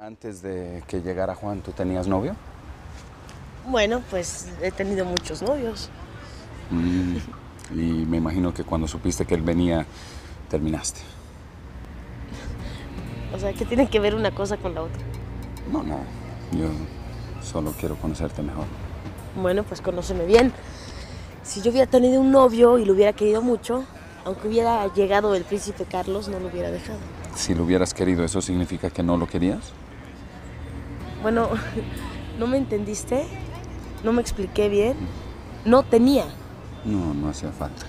Antes de que llegara Juan, ¿tú tenías novio? Bueno, pues he tenido muchos novios. Y me imagino que cuando supiste que él venía, terminaste. O sea, ¿qué tiene que ver una cosa con la otra? No, nada. Yo solo quiero conocerte mejor. Bueno, pues conóceme bien. Si yo hubiera tenido un novio y lo hubiera querido mucho, aunque hubiera llegado el príncipe Carlos, no lo hubiera dejado. Si lo hubieras querido, ¿eso significa que no lo querías? Bueno, ¿no me entendiste? ¿No me expliqué bien? No tenía. No, no hacía falta.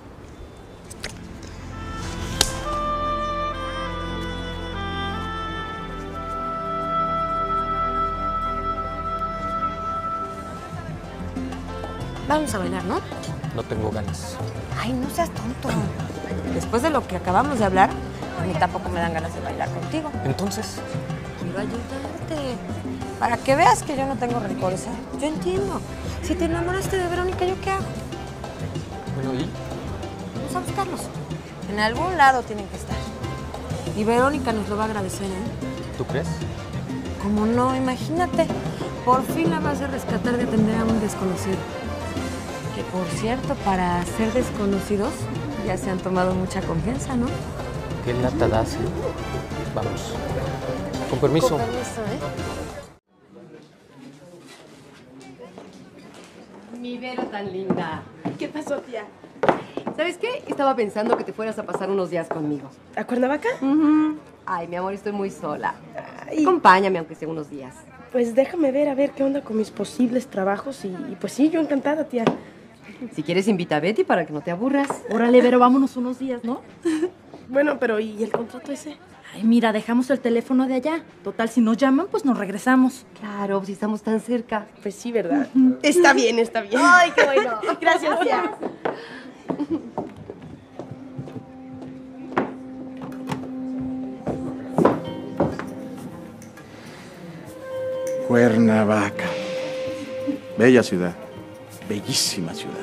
Vamos a bailar, ¿no? No tengo ganas. Ay, no seas tonto. Después de lo que acabamos de hablar, a mí tampoco me dan ganas de bailar contigo. Entonces, Quiero ayudarte. Para que veas que yo no tengo rencores, ¿eh? Yo entiendo. Si te enamoraste de Verónica, ¿yo qué hago? bueno, ¿y? Vamos a buscarlos. En algún lado tienen que estar. Y Verónica nos lo va a agradecer, ¿eh? ¿Tú crees? Como no, imagínate. Por fin la vas a rescatar de atender a un desconocido. Que, por cierto, para ser desconocidos, ya se han tomado mucha confianza, ¿no? ¿Qué lata das, eh? Vamos. Con permiso. Con permiso, ¿eh? Mi Vero tan linda. ¿Qué pasó, tía? ¿Sabes qué? Estaba pensando que te fueras a pasar unos días conmigo. ¿A Cuernavaca? Ay, mi amor, estoy muy sola. Ay. Acompáñame, aunque sea unos días. Pues déjame ver, a ver qué onda con mis posibles trabajos y pues sí, yo encantada, tía. Si quieres, invita a Betty para que no te aburras. Órale, Vero, vámonos unos días, ¿no? Bueno, pero ¿y el contrato ese? Ay, mira, dejamos el teléfono de allá. Total, si nos llaman, pues nos regresamos. Claro, si estamos tan cerca. Pues sí, ¿verdad? Está bien, está bien. Ay, qué bueno. Gracias, tía. Cuernavaca. Bella ciudad. Bellísima ciudad.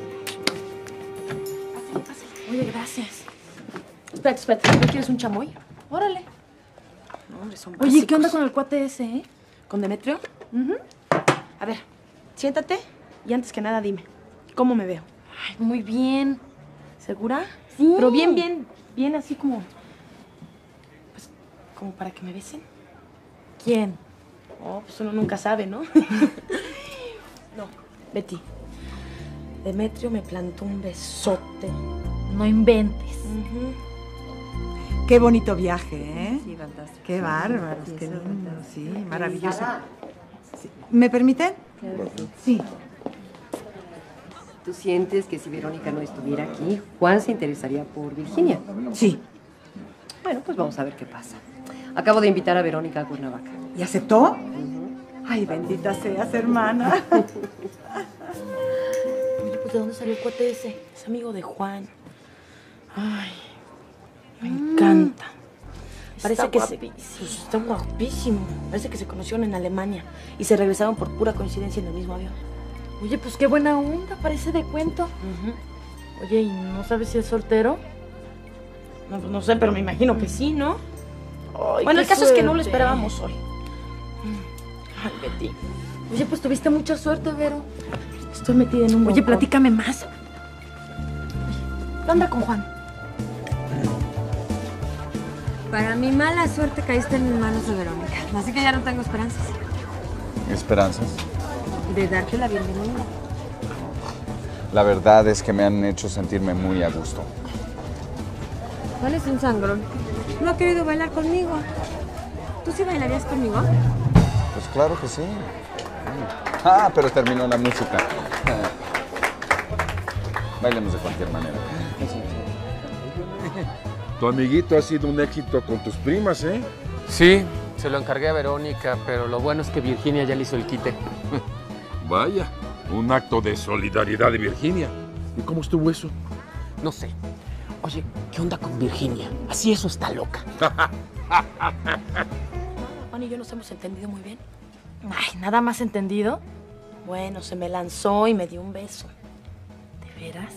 Oye, gracias. Espérate, ¿no quieres un chamoy? Órale. No, hombre, son Oye, ¿qué onda básicos. con el cuate ese, eh? ¿Con Demetrio? A ver, siéntate y antes que nada dime, ¿cómo me veo? Ay, muy bien. ¿Segura? Sí. Pero bien así como... Pues, como para que me besen. ¿Quién? Oh, pues uno nunca sabe, ¿no? No, Betty. Demetrio me plantó un besote. No inventes. Qué bonito viaje, ¿eh? Sí, fantástico. Qué bárbaros, qué lindo, sí, maravilloso. Sí. ¿Me permiten? Sí. ¿Tú sientes que si Verónica no estuviera aquí, Juan se interesaría por Virginia? Sí. Bueno, pues vamos a ver qué pasa. Acabo de invitar a Verónica a Cuernavaca. ¿Y aceptó? Ay, bendita seas, hermana. Oye, pues ¿de dónde salió el cuate ese? Es amigo de Juan. Ay, me encanta. Parece que está guapísimo. Parece que se conocieron en Alemania y se regresaron por pura coincidencia en el mismo avión. Oye, pues qué buena onda, parece de cuento. Oye, ¿y no sabes si es soltero? No, pues no sé, pero me imagino que sí, ¿no? Ay, Bueno, qué el caso es que no lo suerte. esperábamos hoy. Ay, Betty. Oye, pues tuviste mucha suerte, Vero. Estoy metida en un Oye, broncón. platícame más. ¿Qué onda con Juan? Para mi mala suerte caíste en manos de Verónica. Así que ya no tengo esperanzas ¿Esperanzas? de darte la bienvenida. La verdad es que me han hecho sentirme muy a gusto. Juan es un sangrón. No ha querido bailar conmigo. ¿Tú sí bailarías conmigo? Pues claro que sí. Ah, pero terminó la música. Bailemos de cualquier manera. Tu amiguito ha sido un éxito con tus primas, ¿eh? Sí, se lo encargué a Verónica, pero lo bueno es que Virginia ya le hizo el quite. Vaya, un acto de solidaridad de Virginia. ¿Y cómo estuvo eso? No sé. Oye, ¿qué onda con Virginia? Así eso está loca. Juan y yo nos hemos entendido muy bien. Ay, nada más entendido. Bueno, se me lanzó y me dio un beso. ¿De veras?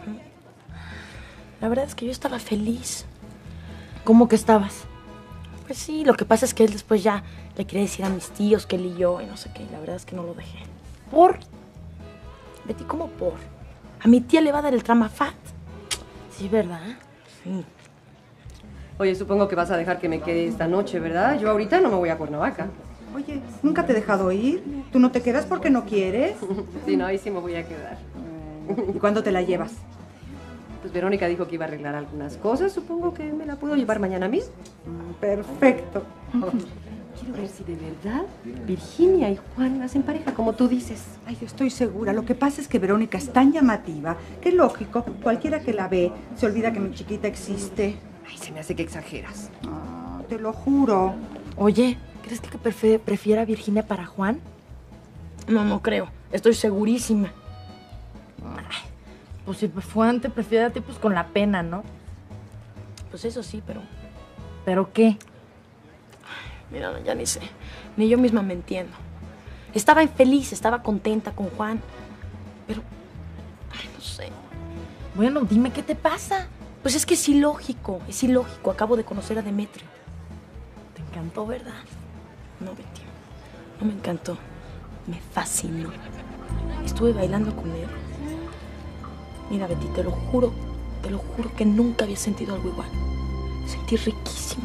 La verdad es que yo estaba feliz. ¿Cómo que estabas? Pues sí, lo que pasa es que él después ya le quería decir a mis tíos que él y yo y no sé qué. Y la verdad es que no lo dejé. ¿Por? Betty, ¿cómo por? A mi tía le va a dar el Tramafat. Sí, ¿verdad? Sí. Oye, supongo que vas a dejar que me quede esta noche, ¿verdad? Yo ahorita no me voy a Cuernavaca. Oye, ¿nunca te he dejado ir? ¿Tú no te quedas porque no quieres? Sí, no, ahí sí me voy a quedar. ¿Y cuándo te la llevas? Pues Verónica dijo que iba a arreglar algunas cosas. Supongo que me la puedo llevar mañana mismo. Perfecto. Quiero ver si de verdad Virginia y Juan hacen pareja, como tú dices. Ay, yo estoy segura. Lo que pasa es que Verónica es tan llamativa que es lógico. Cualquiera que la ve se olvida que mi chiquita existe. Ay, se me hace que exageras. Ah, te lo juro. Oye, ¿crees que prefiera a Virginia para Juan? No, no creo. Estoy segurísima. Ay, pues si Juan te prefiere a ti, pues con la pena, ¿no? Pues eso sí, pero... ¿Pero qué? Mira, ya ni sé. Ni yo misma me entiendo. Estaba infeliz, estaba contenta con Juan. Pero... Ay, no sé. Bueno, dime qué te pasa. Pues es que es ilógico, es ilógico. Acabo de conocer a Demetrio. Te encantó, ¿verdad? No, Betty, no me encantó. Me fascinó. Estuve bailando con él. Mira, Betty, te lo juro que nunca había sentido algo igual. Sentí riquísimo.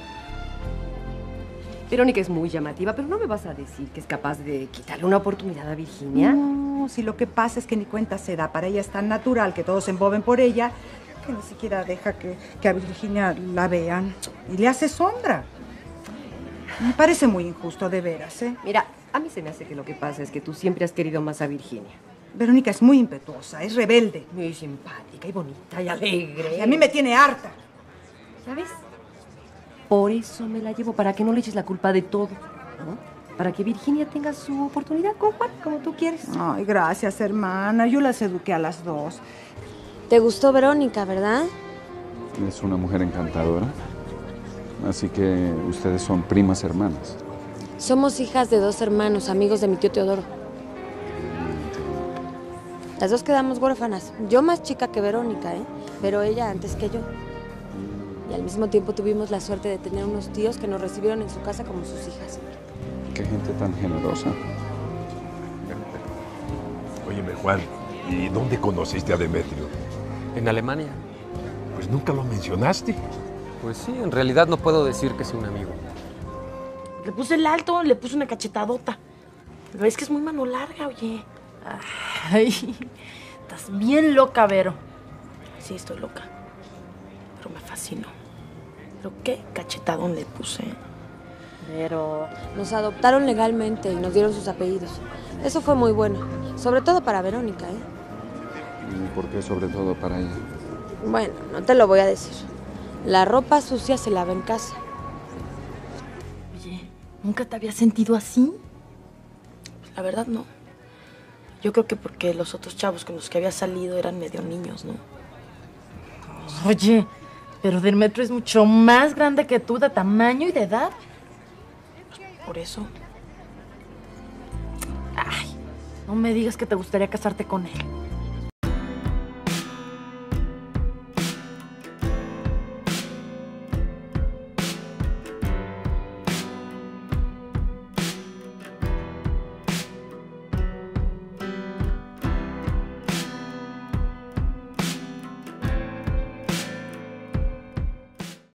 Verónica es muy llamativa, pero no me vas a decir que es capaz de quitarle una oportunidad a Virginia. No, si lo que pasa es que ni cuenta se da. Para ella es tan natural que todos se emboben por ella que ni siquiera deja que a Virginia la vean. Y le hace sombra. Me parece muy injusto, de veras, ¿eh? Mira, a mí se me hace que lo que pasa es que tú siempre has querido más a Virginia. Verónica es muy impetuosa, es rebelde. Muy simpática y bonita y alegre. Y a mí me tiene harta. ¿Sabes? Por eso me la llevo, para que no le eches la culpa de todo, ¿no? Para que Virginia tenga su oportunidad con Juan, como tú quieres. Ay, gracias, hermana. Yo las eduqué a las dos. ¿Te gustó Verónica, verdad? Es una mujer encantadora. Así que ustedes son primas hermanas. Somos hijas de 2 hermanos, amigos de mi tío Teodoro. Las dos quedamos huérfanas. Yo más chica que Verónica, ¿eh? Pero ella antes que yo. Y al mismo tiempo tuvimos la suerte de tener unos tíos que nos recibieron en su casa como sus hijas. Qué gente tan generosa. Óyeme, Juan, ¿y dónde conociste a Demetrio? En Alemania. Pues nunca lo mencionaste. Pues sí, en realidad no puedo decir que sea un amigo. Le puse el alto, le puse una cachetadota. Pero es que es muy mano larga, oye. Ay, estás bien loca, Vero. Sí, estoy loca. Pero me fascinó. Pero qué cachetadón le puse. Pero... Nos adoptaron legalmente y nos dieron sus apellidos. Eso fue muy bueno. Sobre todo para Verónica, ¿eh? ¿Y por qué sobre todo para ella? Bueno, no te lo voy a decir. La ropa sucia se lava en casa. Oye, ¿nunca te había sentido así? La verdad, no. Yo creo que porque los otros chavos con los que había salido eran medio niños, ¿no? Oye, pero Demetrio es mucho más grande que tú de tamaño y de edad. Por eso. Ay, no me digas que te gustaría casarte con él.